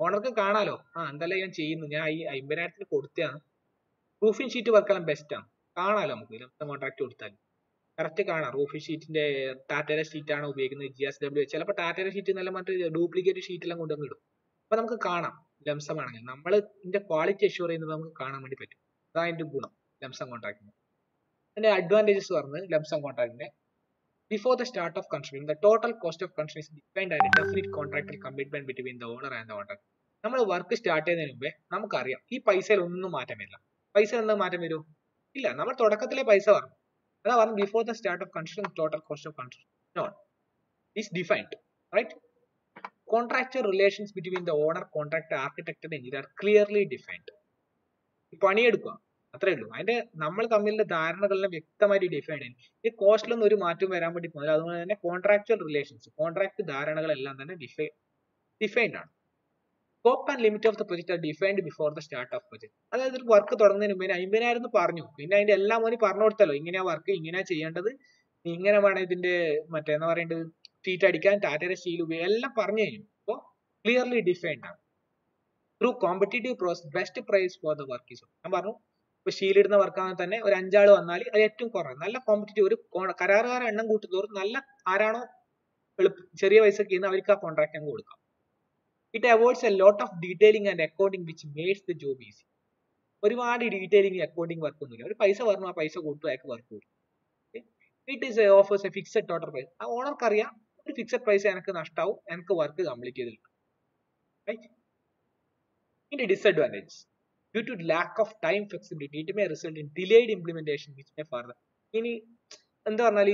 ഓണർക്ക് കാണാലോ, എന്തായാലും ഞാൻ ചെയ്യുന്നു, ഞാൻ ഈ 50,000 കൊടുത്തതാണ്, റൂഫിംഗ് ഷീറ്റ് വർക്കെല്ലാം ബെസ്റ്റ് ആണ്, കാണാലോ നമുക്ക് ലംസം കോൺട്രാക്ട് കൊടുത്താൽ കറക്റ്റ് കാണാം. റൂഫിംഗ് ഷീറ്റിന്റെ ടാറ്റയുടെ ഷീറ്റ് ആണ് ഉപയോഗിക്കുന്നത്, GSW. ചിലപ്പോൾ ടാറ്റയുടെ ഷീറ്റ് നല്ല മറ്റേ ഡ്യൂപ്ലിക്കേറ്റ് ഷീറ്റ് എല്ലാം കൊണ്ടുവന്ന് ഇടും. അപ്പൊ നമുക്ക് കാണാം ലംസം ആണെങ്കിൽ നമ്മൾ ഇതിന്റെ ക്വാളിറ്റി അഷ്യൂർ ചെയ്യുന്നത് നമുക്ക് കാണാൻ വേണ്ടി പറ്റും. അതാണ് അതിന്റെ ഗുണം ലംസം കോൺട്രാക്ടിന്. അതിന്റെ അഡ്വാൻറ്റേജസ് പറഞ്ഞത് ലംസം കോൺട്രാക്ടിന്റെ before the start of construction the total cost of construction is defined and definite contractual commitment between the owner and the contractor. നമ്മൾ വർക്ക് സ്റ്റാർട്ട് ചെയ്യുന്നതിന് മുമ്പേ നമുക്കറിയാം ഈ പൈസയിൽ ഒന്നും മാറ്റം വരില്ല. പൈസ എന്താ മാറ്റം വരും? ഇല്ല, നമ്മൾ തുടക്കത്തിലെ പൈസ പറഞ്ഞു. അതാ പറഞ്ഞു before the start of construction total cost of construction is defined, right? Contractual relations between the owner, contractor, architect and engineer are clearly defined. പണിയെടുക്കുക അത്രേ ഉള്ളൂ. അതിന്റെ നമ്മൾ തമ്മിലുള്ള ധാരണകളെല്ലാം വ്യക്തമായിട്ട് ഡിഫൈൻഡ് ചെയ്യും. ഈ കോസ്റ്റിലൊന്നും ഒരു മാറ്റം വരാൻ വേണ്ടി പോകുന്നില്ല. അതുപോലെ തന്നെ കോൺട്രാക്ച്വൽ റിലേഷൻസ്, കോൺട്രാക്ട് ധാരണകളെല്ലാം തന്നെ ഡിഫൈൻഡ് ആണ്. Scope and limit of the project are defined before the start of project. അതായത് ഒരു വർക്ക് തുടങ്ങുന്നതിന് മുമ്പേ 50,000 എന്ന് പറഞ്ഞു, പിന്നെ അതിന്റെ എല്ലാം മോനി പറഞ്ഞു കൊടുത്തല്ലോ, ഇങ്ങനെയാ വർക്ക്, ഇങ്ങനെയാ ചെയ്യേണ്ടത്, ഇങ്ങനെ വേണം ഇതിന്റെ മറ്റേ എന്താ പറയേണ്ടത്, ഷീറ്റ് അടിക്കാൻ ടാറ്റയുടെ സ്റ്റീൽ ഉപയോഗിക്കും, എല്ലാം പറഞ്ഞു കഴിഞ്ഞു. അപ്പോൾ ക്ലിയർലി ഡിഫൈൻഡ് ആണ്. Through competitive process best price for the work is. ഞാൻ പറഞ്ഞു ഇപ്പൊ ഷീൽ ഇടുന്ന വർക്കാണെങ്കിൽ തന്നെ ഒരു 5 ആൾ വന്നാൽ അത് ഏറ്റവും കുറവ് നല്ല കോമ്പറ്റീറ്റീവ്, ഒരു കരാറുകാരെ എണ്ണം കൂട്ടുന്നതോറും നല്ല ആരാണോ ചെറിയ പൈസക്ക് ചെയ്യുന്നത് അവർക്ക് ആ കോൺട്രാക്ട് അങ്ങ് കൊടുക്കാം. It avoids a lot of detailing and accounting which makes the job easy. ഒരുപാട് ഡീറ്റെയിലിംഗ് അക്കൗണ്ടിങ് വർക്ക് ഒന്നുമില്ല. ഒരു പൈസ പറഞ്ഞു ആ പൈസ കൊടുത്തു അയാൾക്ക് വർക്ക് കൊടുക്കും. It is offers a fixed total price. ആ ഓണർക്ക് അറിയാം ഒരു ഫിക്സഡ് പ്രൈസ് എനിക്ക് നഷ്ടാവും, എനിക്ക് വർക്ക് കംപ്ലീറ്റ് ചെയ്ത് കിട്ടും. റൈറ്റ്. ഇതിന്റെ disadvantage due to lack of time flexibility it may result in delayed implementation which may further. ഇനി എന്താ പറഞ്ഞാൽ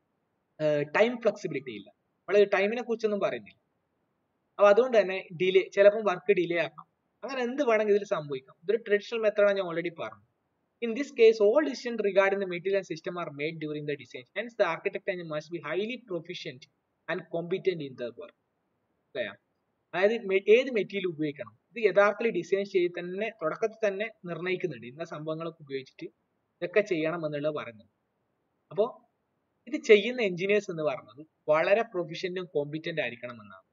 ടൈം ഫ്ലെക്സിബിലിറ്റി ഇല്ല, നമ്മൾ ടൈമിനെ കുറിച്ചൊന്നും പറയുന്നില്ല. അപ്പൊ അതുകൊണ്ട് തന്നെ ഡിലേ, ചിലപ്പോൾ വർക്ക് ഡിലേ ആക്കാം, അങ്ങനെ എന്ത് വേണമെങ്കിൽ ഇതിൽ സംഭവിക്കാം. ഇതൊരു ട്രഡീഷണൽ മെത്തേഡാണ്, ഞാൻ ഓൾറെഡി പറഞ്ഞു. In this case, all decisions regarding the material and system are made during the design. Hence, the architect must be highly proficient and competent in the work. അതായത് ഏത് മെറ്റീരിയൽ ഉപയോഗിക്കണം, ഇത് യഥാർത്ഥത്തിൽ ഡിസൈൻ ചെയ്ത് തന്നെ തുടക്കത്തിൽ തന്നെ നിർണ്ണയിക്കുന്നുണ്ട്. ഇന്ന സംഭവങ്ങളൊക്കെ ഉപയോഗിച്ചിട്ട് ഇതൊക്കെ ചെയ്യണം എന്നുള്ളത് പറയുന്നത്. അപ്പോൾ ഇത് ചെയ്യുന്ന എഞ്ചിനീയേഴ്സ് എന്ന് പറയുന്നത് വളരെ പ്രൊഫഷന്റും കോമ്പിറ്റന്റ് ആയിരിക്കണം എന്നാണ്.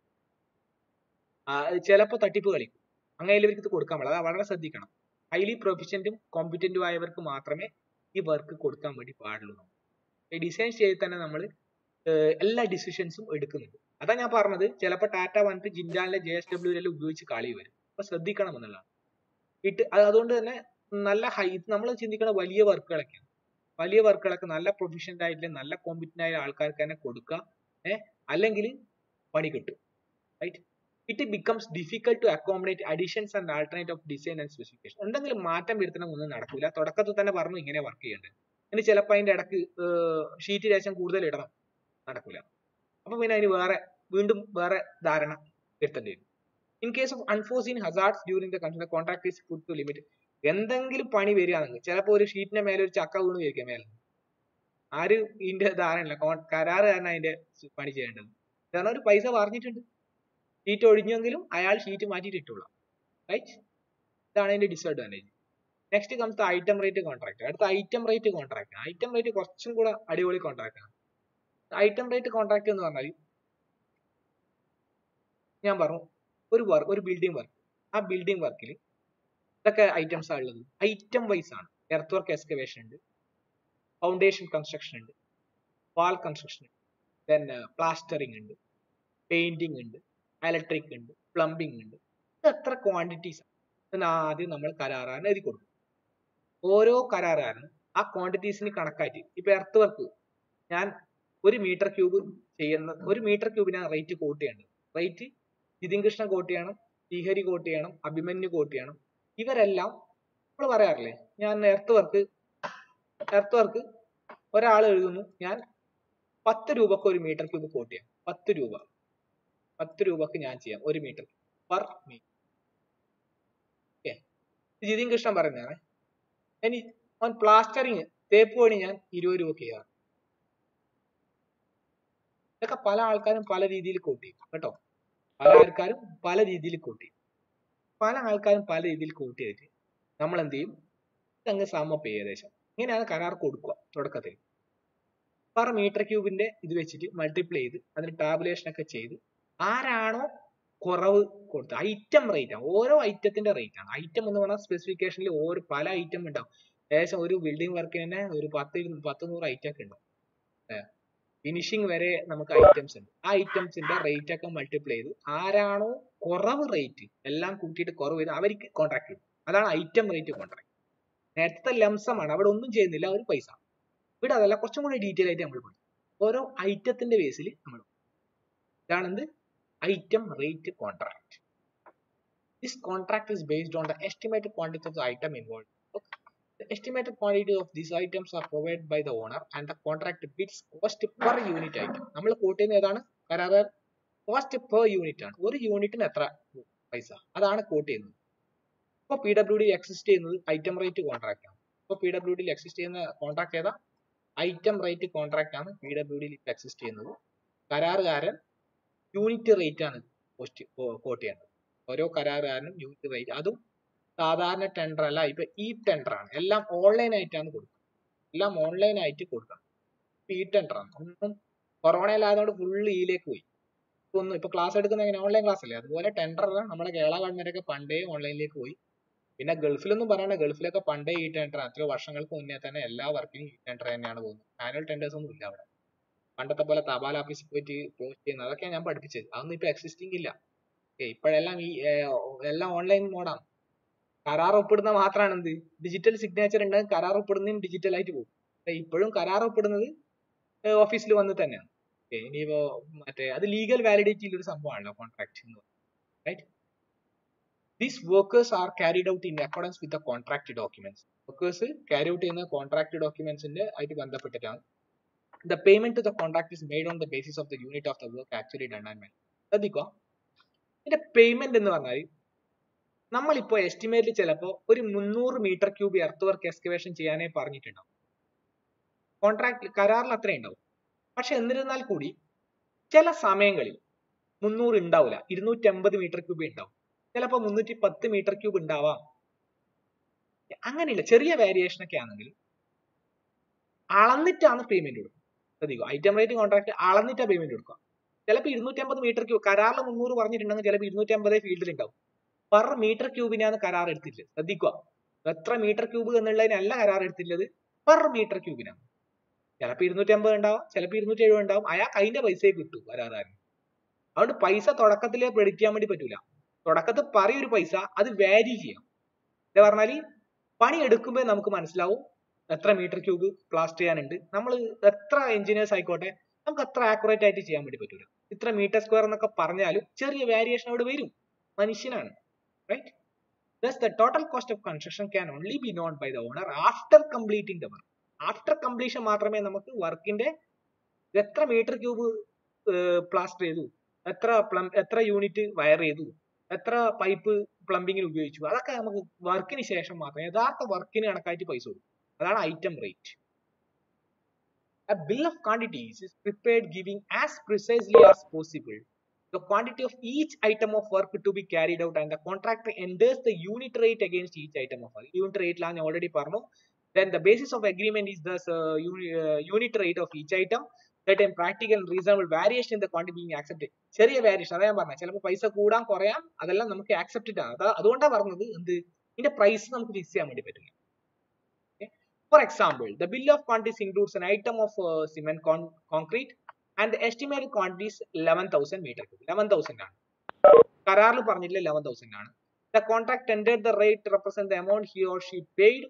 ചിലപ്പോൾ തട്ടിപ്പ് കളിക്കും, അങ്ങനെ ഇവർക്ക് ഇത് കൊടുക്കാൻ പാടില്ല. അത് വളരെ ശ്രദ്ധിക്കണം. ഹൈലി പ്രൊഫഷന്റും കോമ്പിറ്റന്റും ആയവർക്ക് മാത്രമേ ഈ വർക്ക് കൊടുക്കാൻ വേണ്ടി പാടുള്ളൂ. ഈ ഡിസൈൻ ചെയ്ത് തന്നെ നമ്മൾ എല്ലാ ഡിസിഷൻസും എടുക്കുന്നുണ്ട്. അതാ ഞാൻ പറഞ്ഞത്, ചിലപ്പോൾ ടാറ്റ വന്നിട്ട് ജിൻഡാലിലെ JSW ഉപയോഗിച്ച് കളി വരും. അപ്പൊ ശ്രദ്ധിക്കണം എന്നുള്ളതാണ്. അതുകൊണ്ട് തന്നെ നല്ല നമ്മൾ ചിന്തിക്കുന്ന വലിയ വർക്കുകളൊക്കെ നല്ല പ്രൊഫഷണൽ ആയിട്ടുള്ള നല്ല കോമ്പിറ്റന്റ് ആയ ആൾക്കാർക്ക് തന്നെ കൊടുക്കുക, അല്ലെങ്കിൽ പണി കിട്ടും. Right. It becomes difficult to accommodate additions and alternate of design and specification. എന്തെങ്കിലും മാറ്റം വരുത്തണം ഒന്നും നടക്കില്ല. തുടക്കത്തിൽ തന്നെ പറഞ്ഞു ഇങ്ങനെ വർക്ക് ചെയ്യേണ്ടത്, ഇനി ചിലപ്പോൾ അതിന്റെ ഇടക്ക് ഷീറ്റ് ലേശം കൂടുതൽ ഇടണം, നടക്കില്ല. അപ്പൊ പിന്നെ അതിന് വീണ്ടും വേറെ ധാരണ വരുത്തേണ്ടി വരും. In case of unforeseen hazards during the construction contract is put to limit. എന്തെങ്കിലും പണി വരികയാണെങ്കിൽ ചിലപ്പോൾ ഒരു ഷീറ്റിന്റെ മേലെ ഒരു ചക്ക വീണ് വരിക മേലെ, ആര് ഇതിന്റെ ധാരണയില്ല, കരാറുകാരനാണ് അതിന്റെ പണി ചെയ്യേണ്ടത്. കാരണം ഒരു പൈസ പറഞ്ഞിട്ടുണ്ട്, ഷീറ്റ് ഒഴിഞ്ഞെങ്കിലും അയാൾ ഷീറ്റ് മാറ്റിയിട്ട് ഇട്ടുള്ളൂ. റൈറ്റ്. ഇതാണ് അതിന്റെ disadvantage. Next comes item rate contract. അടുത്ത item rate contract. Item rate കുറച്ചും കൂടെ അടിപൊളി കോൺട്രാക്ട് ആണ്. ഐറ്റം റേറ്റ് കോൺട്രാക്ട് എന്ന് പറഞ്ഞാൽ ഞാൻ പറഞ്ഞു ഒരു ബിൽഡിംഗ് വർക്ക്, ആ ബിൽഡിംഗ് വർക്കിൽ ഇതൊക്കെ ഐറ്റംസ് ആണ് ഉള്ളത്. ഐറ്റം വൈസ് ആണ്. എർത്ത് വർക്ക് എക്സ്കവേഷൻ ഉണ്ട്, ഫൗണ്ടേഷൻ കൺസ്ട്രക്ഷൻ ഉണ്ട്, വാൾ കൺസ്ട്രക്ഷൻ ഉണ്ട്, ദെൻ പ്ലാസ്റ്ററിംഗ് ഉണ്ട്, പെയിന്റിംഗ് ഉണ്ട്, ഇലക്ട്രിക് ഉണ്ട്, പ്ലംബിംഗ് ഉണ്ട്. ഇത് എത്ര ക്വാണ്ടിറ്റീസ് ആണ് ആദ്യം നമ്മൾ കരാറുകാരന് എഴുതി കൊടുക്കും. ഓരോ കരാറുകാരനും ആ ക്വാണ്ടിറ്റീസിന് കണക്കായിട്ട്, ഇപ്പൊ എർത്ത് വർക്ക് ഞാൻ 1 മീറ്റർ ക്യൂബ് ചെയ്യുന്ന 1 മീറ്റർ ക്യൂബിനാണ് റേറ്റ് കോട്ട് ചെയ്യേണ്ടത്. റേറ്റ് ജിതിൻ കൃഷ്ണ കോട്ട് ചെയ്യണം, ശ്രീഹരി കോട്ട് ചെയ്യണം, അഭിമന്യു കോട്ട് ചെയ്യണം. ഇവരെല്ലാം നമ്മൾ പറയാറില്ലേ, ഞാൻ എർത്ത് വർക്ക് ഒരാൾ എഴുതുന്നു, ഞാൻ 10 രൂപക്ക് 1 മീറ്റർ ക്യൂബ് കോട്ട് ചെയ്യാം. 10 രൂപക്ക് ഞാൻ ചെയ്യാം 1 metre per metre. Okay, Jithin Krishnan പറയുന്നതാണ്. ഇനി ഓൺ പ്ലാസ്റ്ററിങ് തേപ്പ് പണി ഞാൻ 20 രൂപക്ക് ചെയ്യാം. ഇതൊക്കെ പല ആൾക്കാരും പല രീതിയിൽ കോട്ട് ചെയ്യും കേട്ടോ. പല ആൾക്കാരും പല രീതിയിൽ കോട്ട് ചെയ്തിട്ട് നമ്മൾ എന്ത് ചെയ്യും, ഇതങ്ങ് സമപ്പ് ഏകദേശം ഇങ്ങനെയാണ് കരാർ കൊടുക്കുക. തുടക്കത്തിൽ പെർ മീറ്റർ ക്യൂബിന്റെ ഇത് വെച്ചിട്ട് മൾട്ടിപ്ലൈ ചെയ്ത് അതിന് ടാബുലേഷൻ ഒക്കെ ചെയ്ത് ആരാണോ കുറവ് കൊടുത്തു. ഐറ്റം റേറ്റ് ആണ്, ഓരോ ഐറ്റത്തിന്റെ റേറ്റ് ആണ്. ഐറ്റം എന്ന് പറഞ്ഞാൽ സ്പെസിഫിക്കേഷനിൽ ഓരോ പല ഐറ്റം ഉണ്ടാവും. ഏകദേശം ഒരു ബിൽഡിംഗ് വർക്കിന് തന്നെ ഒരു 100 ഐറ്റം ഒക്കെ ഉണ്ടാവും. ഫിനിഷിംഗ് വരെ നമുക്ക് ഐറ്റംസ് ഉണ്ട്. ആ ഐറ്റംസിന്റെ റേറ്റ് ഒക്കെ മൾട്ടിപ്ലൈ ചെയ്ത് ആരാണോ കുറവ് റേറ്റ് എല്ലാം കൂട്ടിയിട്ട് കുറവ് ചെയ്ത് അവർക്ക് കോൺട്രാക്ട് കിട്ടും. അതാണ് ഐറ്റം റേറ്റ് കോൺട്രാക്ട്. നേരത്തെ ലംസമാണ്, അവിടെ ഒന്നും ചെയ്യുന്നില്ല, ഒരു പൈസ. ഇവിടെ അതല്ല, കുറച്ചും കൂടി ഡീറ്റെയിൽ ആയിട്ട് നമ്മൾ പഠിക്കും. ഓരോ ഐറ്റത്തിന്റെ ബേസിൽ നമ്മൾ ഇതാണെന്ത് item rate contract. This contract is based on the estimated quantity of the item involved. Okay. The estimated quantity of these items are provided by the owner and the contract bids cost per unit item. നമ്മൾ quote ചെയ്യുന്ന ഏതാണ്? കരാറ് cost per unit ആണ്. ഒരു യൂണിറ്റിന് എത്ര പൈസ, അതാണ് quote ചെയ്യുന്നത്. ഇപ്പോൾ PWD എക്സിസ്റ്റ് ചെയ്യുന്നത് ഐറ്റം റേറ്റ് കോൺട്രാക്ട് ആണ്. ഇപ്പോൾ PWD എക്സിസ്റ്റ് ചെയ്യുന്ന കോൺട്രാക്ട് ഏതാ? ഐറ്റം റേറ്റ് കോൺട്രാക്ട് ആണ് PWD എക്സിസ്റ്റ് ചെയ്യുന്നത്. കരാറുകാരൻ യൂണിറ്റ് റേറ്റ് ആണ് കോട്ട് ചെയ്യേണ്ടത്. ഓരോ കരാറുകാരനും യൂണിറ്റ് റേറ്റ്, അതും സാധാരണ ടെൻഡർ അല്ല, ഇപ്പൊ ഈ ടെൻഡർ ആണ്. എല്ലാം ഓൺലൈൻ ആയിട്ടാണ് കൊടുക്കുന്നത്, എല്ലാം ഓൺലൈൻ ആയിട്ട് കൊടുക്കണം. ഈ ടെൻഡർ ആണ്. ഒന്നും കൊറോണയിലായതുകൊണ്ട് ഫുള്ള് ഇതിലേക്ക് പോയി. ഇപ്പൊ ക്ലാസ് എടുക്കുന്ന എങ്ങനെ ഓൺലൈൻ ക്ലാസ് അല്ലേ, അതുപോലെ ടെൻഡർ നമ്മുടെ കേരള ഗവൺമെന്റ് ഒക്കെ പണ്ടേ ഓൺലൈനിലേക്ക് പോയി. പിന്നെ ഗൾഫിലൊന്നും പറയണ്ട, ഗൾഫിലൊക്കെ പണ്ടേ ഈ ടെൻഡർ, എത്ര വർഷങ്ങൾക്ക് മുന്നേ തന്നെ എല്ലാ വർക്കിനും ഈ ടെൻഡർ തന്നെയാണ് പോകുന്നത്. മാനുവൽ ടെൻഡേഴ്സ് ഒന്നും ഇല്ല അവിടെ. പണ്ടത്തെ പോലെ തപാൽ ഓഫീസിൽ പോയിട്ട് പോസ്റ്റ് ചെയ്യുന്നത്, അതൊക്കെയാണ് ഞാൻ പഠിപ്പിച്ചത്. അതൊന്നും ഇപ്പൊ എക്സിസ്റ്റിംഗ് ഇല്ല. ഇപ്പോഴെല്ലാം ഈ എല്ലാം ഓൺലൈൻ മോഡാണ്. കരാർ ഒപ്പിടുന്ന മാത്രമാണ് എന്ത് ഡിജിറ്റൽ സിഗ്നേച്ചർ ഉണ്ടെങ്കിൽ കരാർ ഒപ്പിടുന്നതും ഡിജിറ്റൽ ആയിട്ട് പോകും. ഇപ്പോഴും കരാർ ഒപ്പിടുന്നത് ഓഫീസിൽ വന്ന് തന്നെയാണ്. ഇനിയിപ്പോ മറ്റേ അത് ലീഗൽ വാലിഡിറ്റിയിൽ ഒരു സംഭവമാണല്ലോ കോൺട്രാക്ട് എന്ന് പറയുന്നത്, right? These workers are carried out in accordance with the contract documents. Workers carry out ചെയ്യുന്ന കോൺട്രാക്ട് ഡോക്യുമെന്റ്സിന്റെ ആയിട്ട് ബന്ധപ്പെട്ടിട്ടാണ്. The payment to the contract is made on the basis of the unit of the work actually done and made. ശ്രദ്ധിക്കുക, ഇതിന്റെ payment എന്ന് പറഞ്ഞാൽ നമ്മളിപ്പോ estimate ചിലപ്പോൾ ഒരു 300 metre cube earth work excavation ചെയ്യാനേ പറഞ്ഞിട്ടുണ്ടാവും. കോൺട്രാക്ട് കരാറിൽ അത്രയും ഉണ്ടാവും. പക്ഷെ എന്നിരുന്നാൽ കൂടി ചില സമയങ്ങളിൽ 300 ഉണ്ടാവില്ല, 250 മീറ്റർ ക്യൂബ് ഉണ്ടാവും, ചിലപ്പോൾ 310 മീറ്റർ ക്യൂബ് ഉണ്ടാവാം. അങ്ങനെയില്ല, ചെറിയ വേരിയേഷൻ ഒക്കെ ആണെങ്കിൽ അളന്നിട്ടാണ് പേയ്മെന്റ് കൊടുക്കുക. ശ്രദ്ധിക്കുക, ഐറ്റം റേറ്റ് കോൺട്രാക്ട് അളന്നിട്ടാ പേയ്മെന്റ് കൊടുക്കുക. ചിലപ്പോൾ 250 മീറ്റർ ക്യൂബ്, കരാറിൽ 300 പറഞ്ഞിട്ടുണ്ടെങ്കിൽ ചിലപ്പോൾ 250 ഫീൽഡിൽ ഉണ്ടാവും. പെർ മീറ്റർ ക്യൂബിനാണ് കരാർ എടുത്തിട്ടുള്ളത്. ശ്രദ്ധിക്കുക, എത്ര മീറ്റർ ക്യൂബ് എന്നുള്ളതിനല്ല കരാർ എടുത്തിട്ടുള്ളത്, പെർ മീറ്റർ ക്യൂബിനാണ്. ചിലപ്പോൾ 250 ഉണ്ടാവും, ചിലപ്പോൾ 270 ഉണ്ടാവും. അയാൾക്ക് അതിന്റെ പൈസയെ കിട്ടും കരാറുകാരന്. അതുകൊണ്ട് പൈസ തുടക്കത്തിലേ പ്രെഡിക്റ്റ് ചെയ്യാൻ വേണ്ടി പറ്റൂല. തുടക്കത്തിൽ പറയൊരു പൈസ, അത് വാരി ചെയ്യാം. എന്താ പറഞ്ഞാല് പണി എടുക്കുമ്പോൾ നമുക്ക് മനസ്സിലാവും എത്ര മീറ്റർ ക്യൂബ് പ്ലാസ്റ്റർ ചെയ്യാനുണ്ട്. നമ്മൾ എത്ര എഞ്ചിനീയേഴ്സ് ആയിക്കോട്ടെ, നമുക്ക് അത്ര ആക്യുറേറ്റ് ആയിട്ട് ചെയ്യാൻ വേണ്ടി പറ്റൂല. ഇത്ര മീറ്റർ സ്ക്വയർ എന്നൊക്കെ പറഞ്ഞാലും ചെറിയ വേരിയേഷൻ അവിടെ വരും, മനുഷ്യനാണ്, right? Thus the total cost of construction can only be known by the owner after completing the work. After completion മാത്രമേ നമുക്ക് വർക്കിന്റെ എത്ര മീറ്റർ ക്യൂബ് പ്ലാസ്റ്റർ ചെയ്തു, എത്ര യൂണിറ്റ് വയർ ചെയ്തു, എത്ര പൈപ്പ് പ്ലംബിങ്ങിന് ഉപയോഗിച്ചു, അതൊക്കെ നമുക്ക് വർക്കിന് ശേഷം മാത്രം യഥാർത്ഥ വർക്കിന് കണക്കായിട്ട് പൈസ കൊടുക്കും. അതാണ് item rate. A bill of quantities is prepared giving as precisely as possible the quantity of each item of work to be carried out and the contractor enters the unit rate against each item of work. Unit rate ലാണ് already പറഞ്ഞു. Then the basis of agreement is the unit rate of each item. Certain practical and reasonable variation in the quantity being accepted. ചെറിയ variation, അതാ ഞാൻ പറഞ്ഞത്. ചിലപ്പോൾ പൈസ കൂടാൻ കുറയാം, അതെല്ലാം നമുക്ക് ആക്സെപ്റ്റഡ് ആണ്. അതുകൊണ്ടാണ് പറഞ്ഞത് എന്ത് ഇതിന്റെ പ്രൈസ് നമുക്ക് ഫിക്സ് ചെയ്യാൻ വേണ്ടി പറ്റില്ല. For example, the bill of quantities includes an item of cement concrete and the estimated quantity is 11,000 meter cube. 11,000 ആണ് കരാറിൽ പറഞ്ഞില്ല, 11,000 ആണ്. The contract tendered the rate to represent the amount he or she paid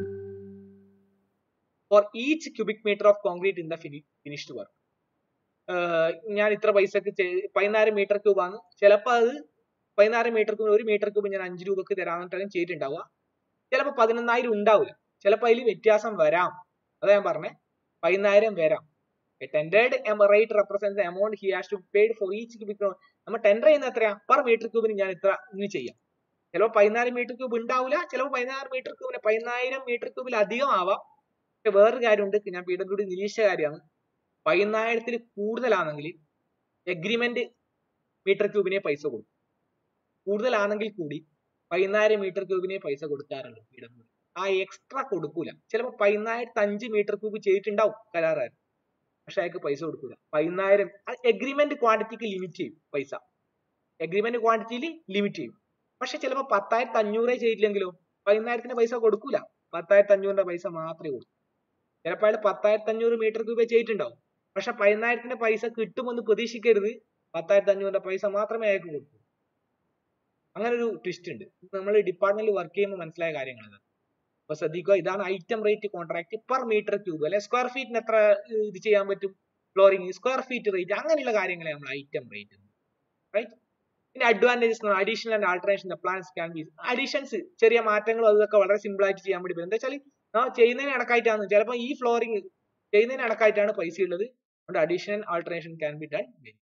for each cubic meter of concrete in the finished work. ഞാൻ ഇത്ര പൈസക്ക് 16 metre cube ആണ്, ചിലപ്പോൾ അത് 16 മീറ്റർ ക്യൂബ്, ഒരു മീറ്റർ ക്യൂബ് ഞാൻ 5 രൂപക്ക് തരാമെന്നിട്ടാണ് ചെയ്തിട്ടുണ്ടാവുക. ചിലപ്പോൾ 11,000 ഉണ്ടാവില്ല, ചിലപ്പോൾ അതിൽ വ്യത്യാസം വരാം. അതാ ഞാൻ പറഞ്ഞേ, 14,000 വരാം. Tendered rate represent the amount he has to paid for each cubic. നമ്മൾ ടെൻഡർ ചെയ്യുന്ന എത്രയാ, പെർ മീറ്റർ ക്യൂബിന് ഞാൻ ഇത്ര ഇനി ചെയ്യാം. ചിലപ്പോൾ 14 മീറ്റർ ക്യൂബ് ഉണ്ടാവില്ല, ചിലപ്പോൾ 16 മീറ്റർ ക്യൂബിന് 14,000 മീറ്റർ ക്യൂബിൽ അധികം ആവാം. പക്ഷെ വേറൊരു കാര്യമുണ്ട്, ഞാൻ PWD നിരീക്ഷിച്ച കാര്യമാണ്. 14,000 കൂടുതലാണെങ്കിൽ എഗ്രിമെന്റ് മീറ്റർ ക്യൂബിനെ പൈസ കൊടുക്കും. കൂടുതലാണെങ്കിൽ കൂടി 14,000 മീറ്റർ ക്യൂബിനെ പൈസ കൊടുക്കാറുള്ളൂ PWD. ആ എക്സ്ട്രാ കൊടുക്കൂല. ചിലപ്പോൾ 14,005 മീറ്റർ ക്യൂബ് ചെയ്തിട്ടുണ്ടാവും കരാറുകാരൻ, പക്ഷെ അയാൾക്ക് പൈസ കൊടുക്കൂല. 14,000 എഗ്രിമെന്റ് ക്വാണ്ടിറ്റിക്ക് ലിമിറ്റ് ചെയ്യും പൈസ. എഗ്രിമെന്റ് ക്വാണ്ടിറ്റിയിൽ ലിമിറ്റ് ചെയ്യും. പക്ഷെ ചിലപ്പോൾ 10,500 ചെയ്തില്ലെങ്കിലോ 10,000 പൈസ കൊടുക്കൂല. 10,500 പൈസ മാത്രമേ കൊടുക്കൂ. ചിലപ്പോൾ അയാൾ 10,500 മീറ്റർ ക്യൂബേ ചെയ്തിട്ടുണ്ടാവും. പക്ഷെ 10,000 പൈസ കിട്ടുമെന്ന് പ്രതീക്ഷിക്കരുത്. 10,500 പൈസ മാത്രമേ അയാൾക്ക് കൊടുക്കൂ. അങ്ങനെ ഒരു ട്വിസ്റ്റ് ഉണ്ട്. നമ്മൾ ഡിപ്പാർട്ട്മെന്റിൽ വർക്ക് ചെയ്യുമ്പോൾ മനസ്സിലായ കാര്യങ്ങളാണ്. അപ്പൊ ശ്രദ്ധിക്കുക, ഇതാണ് item rate contract per metre cube. അല്ലെ സ്ക്വയർ ഫീറ്റിന് എത്ര ഇത് ചെയ്യാൻ പറ്റും, ഫ്ലോറിംഗ് സ്ക്വയർ ഫീറ്റ് റേറ്റ്, അങ്ങനെയുള്ള കാര്യങ്ങളെ നമ്മൾ ഐറ്റം റേറ്റ്, റൈറ്റ്. പിന്നെ advantages, additional and alteration the plans can be. Additions, ചെറിയ മാറ്റങ്ങളും അതൊക്കെ വളരെ സിമ്പിൾ ആയിട്ട് ചെയ്യാൻ വേണ്ടി പറ്റും. എന്താ വെച്ചാൽ നാം ചെയ്യുന്നതിന് കണക്കായിട്ടാണ്, ചിലപ്പോൾ ഈ ഫ്ലോറിംഗ് ചെയ്യുന്നതിന് കണക്കായിട്ടാണ് പൈസ ഉള്ളത്. അതുകൊണ്ട് additional alteration can be done.